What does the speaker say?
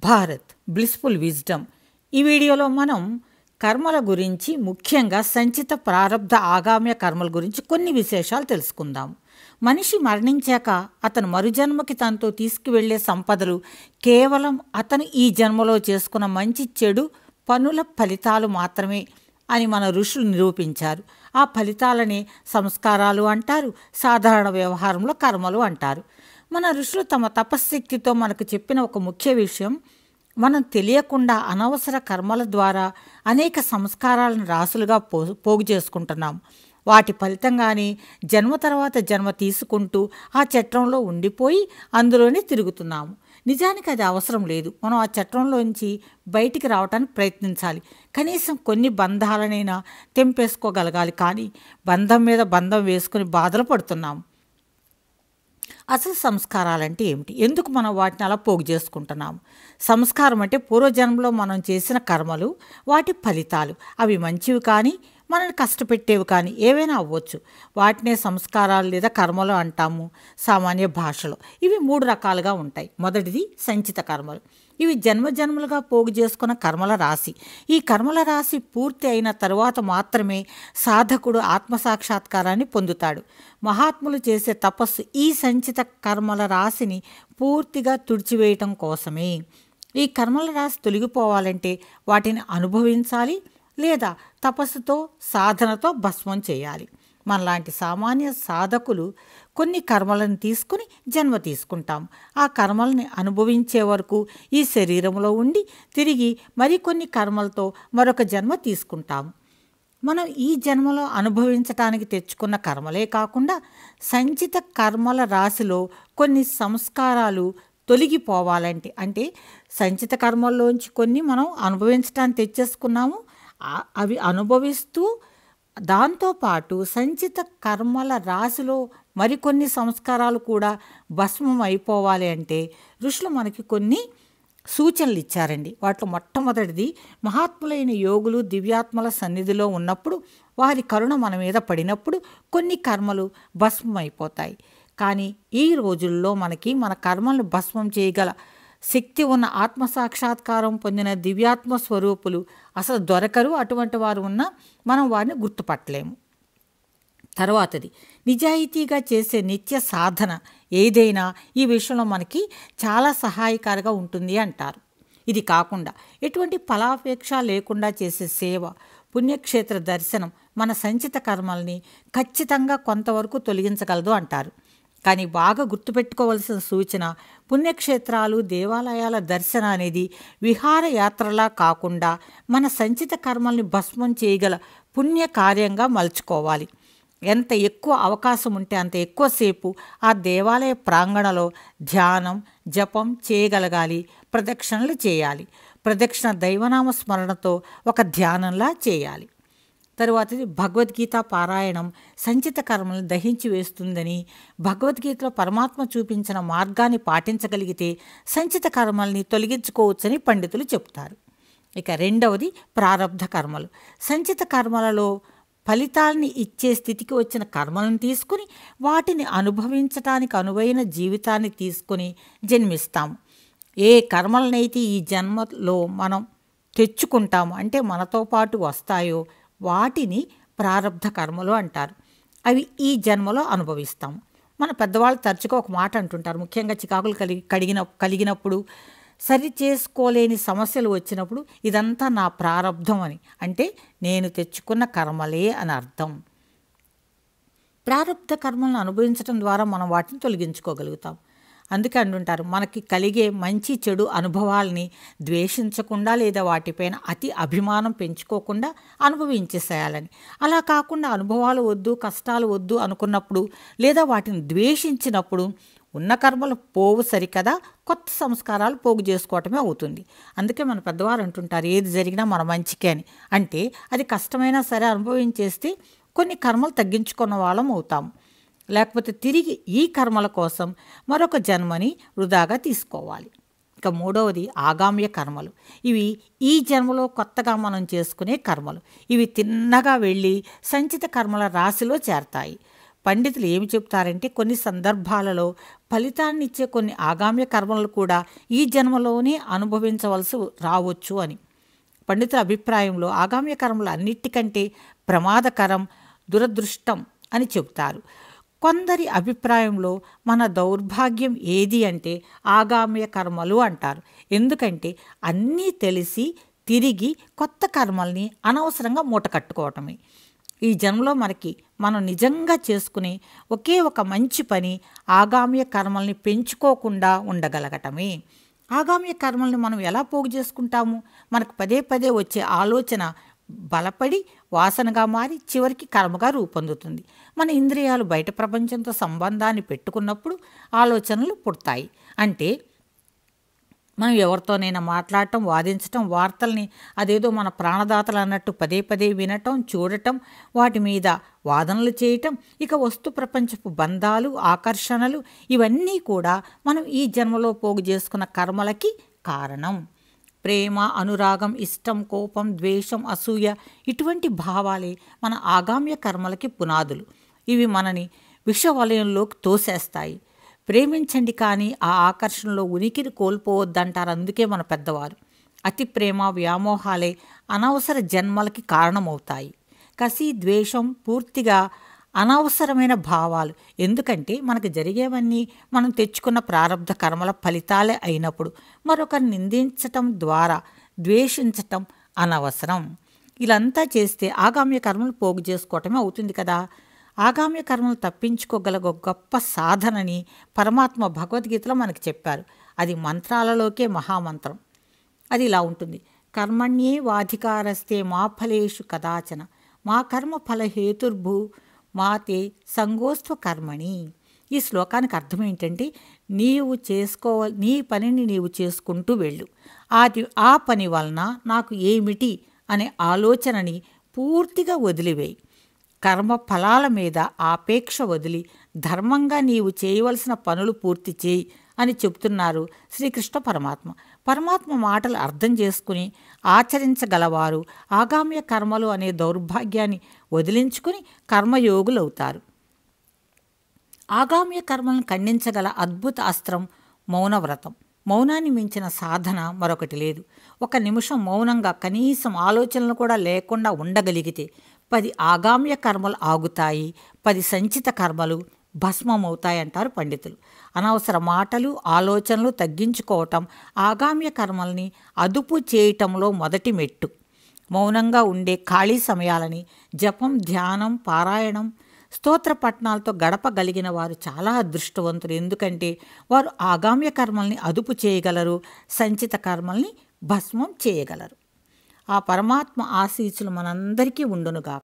Bharat blissful wisdom. ఈ వీడియోలో మనం కర్మల గురించి, ముఖ్యంగా సంచిత ప్రారబ్ధ ఆగామ్య కర్మల గురించి కొన్ని విశేషాలు తెలుసుకుందాం. మనిషి మరణించాక అతను మరుజన్మకి తనతో తీసుకువెళ్లే సంపదలు కేవలం అతను ఈ జన్మలో చేసుకున్న మంచి చెడు పనుల ఫలితాలు మాత్రమే అని మన ఋషులు నిరూపించారు. ఆ ఫలితాలనే సంస్కారాలు అంటారు, సాధారణ వ్యవహారంలో కర్మలు అంటారు. మన ఋషులు తమ తపశ్శక్తితో మనకు చెప్పిన ఒక ముఖ్య విషయం, మనం తెలియకుండా అనవసర కర్మల ద్వారా అనేక సంస్కారాలను రాసులుగా పోగు చేసుకుంటున్నాం. వాటి ఫలితంగానే జన్మ తర్వాత జన్మ తీసుకుంటూ ఆ చట్రంలో ఉండిపోయి అందులోనే తిరుగుతున్నాము. నిజానికి అది అవసరం లేదు. మనం ఆ చట్రంలోంచి బయటికి రావడానికి ప్రయత్నించాలి. కనీసం కొన్ని బంధాలనైనా తెంపేసుకోగలగాలి. కానీ బంధం మీద బంధం వేసుకుని బాధలు పడుతున్నాము. అసలు సంస్కారాలంటే ఏమిటి? ఎందుకు మనం వాటిని అలా పోగు చేసుకుంటున్నాము? సంస్కారం అంటే పూర్వజన్మలో మనం చేసిన కర్మలు, వాటి ఫలితాలు. అవి మంచివి కానీ మనల్ని కష్టపెట్టేవి కానీ ఏవైనా అవ్వచ్చు. వాటినే సంస్కారాలు లేదా కర్మలు అంటాము సామాన్య భాషలో. ఇవి 3 రకాలుగా ఉంటాయి. మొదటిది సంచిత కర్మలు. ఇవి జన్మజన్మలుగా పోగు చేసుకున్న కర్మల రాశి. ఈ కర్మల రాశి పూర్తి అయిన తరువాత మాత్రమే సాధకుడు ఆత్మసాక్షాత్కారాన్ని పొందుతాడు. మహాత్ములు చేసే తపస్సు ఈ సంచిత కర్మల రాశిని పూర్తిగా తుడిచివేయటం కోసమే. ఈ కర్మల రాశి తొలగిపోవాలంటే వాటిని అనుభవించాలి లేదా తపస్సుతో, సాధనతో భస్మం చేయాలి. మనలాంటి సామాన్య సాధకులు కొన్ని కర్మలను తీసుకుని జన్మ తీసుకుంటాం. ఆ కర్మల్ని అనుభవించే వరకు ఈ శరీరంలో ఉండి తిరిగి మరికొన్ని కర్మలతో మరొక జన్మ తీసుకుంటాము. మనం ఈ జన్మలో అనుభవించటానికి తెచ్చుకున్న కర్మలే కాకుండా సంచిత కర్మల రాశిలో కొన్ని సంస్కారాలు తొలగిపోవాలంటే, అంటే సంచిత కర్మల్లోంచి కొన్ని మనం అనుభవించటానికి తెచ్చేసుకున్నాము. అవి అనుభవిస్తూ దాంతోపాటు సంచిత కర్మల రాశిలో మరికొన్ని సంస్కారాలు కూడా భస్మం అయిపోవాలి అంటే ఋషులు మనకి కొన్ని సూచనలు ఇచ్చారండి. వాటిలో మొట్టమొదటిది, మహాత్ములైన యోగులు దివ్యాత్మల సన్నిధిలో ఉన్నప్పుడు వారి కరుణ మన మీద పడినప్పుడు కొన్ని కర్మలు భస్మం అయిపోతాయి. కానీ ఈ రోజుల్లో మనకి మన కర్మలను భస్మం చేయగల శక్తి ఉన్న ఆత్మసాక్షాత్కారం పొందిన దివ్యాత్మ స్వరూపులు అసలు దొరకరు. అటువంటి వారు ఉన్నా మనం వారిని గుర్తుపట్టలేము. తర్వాతది, నిజాయితీగా చేసే నిత్య సాధన ఏదైనా ఈ విషయంలో మనకి చాలా సహాయకారిగా ఉంటుంది అంటారు. ఇది కాకుండా ఎటువంటి ఫలాపేక్ష లేకుండా చేసే సేవ, పుణ్యక్షేత్ర దర్శనం మన సంచిత కర్మల్ని ఖచ్చితంగా కొంతవరకు తొలగించగలదు అంటారు. కానీ బాగా గుర్తుపెట్టుకోవలసిన సూచన, పుణ్యక్షేత్రాలు, దేవాలయాల దర్శన అనేది విహారయాత్రలా కాకుండా మన సంచిత కర్మల్ని భస్మం చేయగల పుణ్యకార్యంగా మలుచుకోవాలి. ఎంత ఎక్కువ అవకాశం ఉంటే అంత ఎక్కువసేపు ఆ దేవాలయ ప్రాంగణలో ధ్యానం, జపం చేయగలగాలి. ప్రదక్షిణలు చేయాలి. ప్రదక్షిణ దైవనామ స్మరణతో ఒక ధ్యానంలా చేయాలి. తరువాతది, భగవద్గీత పారాయణం సంచిత కర్మలను దహించి వేస్తుందని, భగవద్గీతలో పరమాత్మ చూపించిన మార్గాన్ని పాటించగలిగితే సంచిత కర్మల్ని తొలగించుకోవచ్చని పండితులు చెప్తారు. ఇక రెండవది, ప్రారబ్ధ కర్మలు. సంచిత కర్మలలో ఫలితాల్ని ఇచ్చే స్థితికి వచ్చిన కర్మలను తీసుకుని వాటిని అనుభవించటానికి అనువైన జీవితాన్ని తీసుకుని జన్మిస్తాము. ఏ కర్మలనైతే ఈ జన్మలో మనం తెచ్చుకుంటాము, అంటే మనతో పాటు వస్తాయో వాటిని ప్రారబ్ధ కర్మలు అంటారు. అవి ఈ జన్మలో అనుభవిస్తాము. మన పెద్దవాళ్ళు తరచుగా ఒక మాట అంటుంటారు, ముఖ్యంగా చికాకులు కలిగినప్పుడు, సరి చేసుకోలేని సమస్యలు వచ్చినప్పుడు, ఇదంతా నా ప్రారబ్ధం అని, అంటే నేను తెచ్చుకున్న కర్మలే అని అర్థం. ప్రారబ్ధ కర్మలను అనుభవించడం ద్వారా మనం వాటిని తొలగించుకోగలుగుతాం. అందుకే అంటుంటారు, మనకి కలిగే మంచి చెడు అనుభవాల్ని ద్వేషించకుండా లేదా వాటిపైన అతి అభిమానం పెంచుకోకుండా అనుభవించేసేయాలని. అలా కాకుండా అనుభవాలు వద్దు, కష్టాలు వద్దు అనుకున్నప్పుడు లేదా వాటిని ద్వేషించినప్పుడు ఉన్న కర్మలు పోవు సరికదా, కొత్త సంస్కారాలు పోగు చేసుకోవటమే అవుతుంది. అందుకే మన పెద్దవారు అంటుంటారు, ఏది జరిగినా మన మంచికే అని. అంటే అది కష్టమైనా సరే అనుభవించేస్తే కొన్ని కర్మలు తగ్గించుకున్న వాళ్ళం అవుతాము. లేకపోతే తిరిగి ఈ కర్మల కోసం మరొక జన్మని వృధాగా తీసుకోవాలి. ఇక మూడవది, ఆగామ్య కర్మలు. ఇవి ఈ జన్మలో కొత్తగా మనం చేసుకునే కర్మలు. ఇవి తిన్నగా వెళ్ళి సంచిత కర్మల రాశిలో చేరతాయి. పండితులు ఏమి చెప్తారంటే కొన్ని సందర్భాలలో ఫలితాన్నిచ్చే కొన్ని ఆగామ్య కర్మలు కూడా ఈ జన్మలోనే అనుభవించవలసి రావచ్చు అని. పండితుల అభిప్రాయంలో ఆగామ్య కర్మలు అన్నిటికంటే ప్రమాదకరం, దురదృష్టం అని చెబుతారు. కొందరి అభిప్రాయంలో మన దౌర్భాగ్యం ఏది అంటే ఆగామ్య కర్మలు అంటారు. ఎందుకంటే అన్నీ తెలిసి తిరిగి కొత్త కర్మల్ని అనవసరంగా మూట కట్టుకోవటమే. ఈ జన్మలో మనం నిజంగా చేసుకునే ఒకే ఒక మంచి పని ఆగామ్య కర్మల్ని పెంచుకోకుండా ఉండగలగటమే. ఆగామ్య కర్మల్ని మనం ఎలా పోగు చేసుకుంటాము? మనకు పదే పదే వచ్చే ఆలోచన బలపడి వాసనగా మారి చివరికి కర్మగా రూపొందుతుంది. మన ఇంద్రియాలు బయట ప్రపంచంతో సంబంధాన్ని పెట్టుకున్నప్పుడు ఆలోచనలు పుడతాయి. అంటే మనం ఎవరితోనైనా మాట్లాడటం, వాదించటం, వార్తల్ని అదేదో మన ప్రాణదాతలు అన్నట్టు పదే పదే వినటం, చూడటం, వాటి మీద వాదనలు చేయటం, ఇక వస్తు ప్రపంచపు బంధాలు, ఆకర్షణలు ఇవన్నీ కూడా మనం ఈ జన్మలో పోగు చేసుకున్న కర్మలకి కారణం. ప్రేమ, అనురాగం, ఇష్టం, కోపం, ద్వేషం, అసూయ ఇటువంటి భావాలే మన ఆగామ్య కర్మలకి పునాదులు. ఇవి మనని విషవలయంలోకి తోసేస్తాయి. ప్రేమించండి కానీ ఆ ఆకర్షణలో ఉనికిని కోల్పోవద్దంటారు అందుకే మన పెద్దవారు. అతి ప్రేమ, వ్యామోహాలే అనవసర జన్మలకి కారణమవుతాయి. కసి, ద్వేషం పూర్తిగా అనవసరమైన భావాలు. ఎందుకంటే మనకు జరిగేవన్నీ మనం తెచ్చుకున్న ప్రారబ్ధ కర్మల ఫలితాలే అయినప్పుడు మరొకరిని నిందించటం ద్వారా ద్వేషించటం అనవసరం. ఇలాంతా చేస్తే ఆగామ్య కర్మలు పోగు చేసుకోవటమే అవుతుంది కదా. ఆగామ్య కర్మలు తప్పించుకోగల గొప్ప సాధనని పరమాత్మ భగవద్గీతలో మనకి చెప్పారు. అది మంత్రాలలోకే మహామంత్రం. అది ఇలా ఉంటుంది: కర్మణ్యే వాధికారస్తే మా ఫలేషు కదాచన మా కర్మ ఫలహేతుర్భూ మాతే సంగోస్త్వ కర్మణి. ఈ శ్లోకానికి అర్థం ఏంటంటే నీ పనిని నీవు చేసుకుంటూ వెళ్ళు, ఆ పని వలన నాకు ఏమిటి అనే ఆలోచనని పూర్తిగా వదిలివేయి. కర్మ ఫలాల మీద ఆపేక్ష వదిలి ధర్మంగా నీవు చేయవలసిన పనులు పూర్తి చేయి అని చెప్తున్నారు శ్రీకృష్ణ పరమాత్మ. పరమాత్మ మాటలు అర్థం చేసుకుని ఆచరించగలవారు ఆగామ్య కర్మలు అనే దౌర్భాగ్యాన్ని వదిలించుకుని కర్మయోగులవుతారు. ఆగామ్య కర్మలను ఖండించగల అద్భుత అస్త్రం మౌనవ్రతం. మౌనాన్ని మించిన సాధన మరొకటి లేదు. ఒక నిమిషం మౌనంగా కనీసం ఆలోచనలు కూడా లేకుండా ఉండగలిగితే 10 ఆగామ్య కర్మలు ఆగుతాయి, 10 సంచిత కర్మలు భస్మమవుతాయంటారు పండితులు. అనవసర మాటలు, ఆలోచనలు తగ్గించుకోవటం ఆగామ్య కర్మల్ని అదుపు చేయటంలో మొదటి మెట్టు. మౌనంగా ఉండే ఖాళీ సమయాలని జపం, ధ్యానం, పారాయణం, స్తోత్ర పఠనాలతో గడపగలిగిన వారు చాలా అదృష్టవంతులు. ఎందుకంటే వారు ఆగామ్య కర్మల్ని అదుపు చేయగలరు, సంచిత కర్మల్ని భస్మం చేయగలరు. ఆ పరమాత్మ ఆశీస్సులు మనందరికీ ఉండునుగా.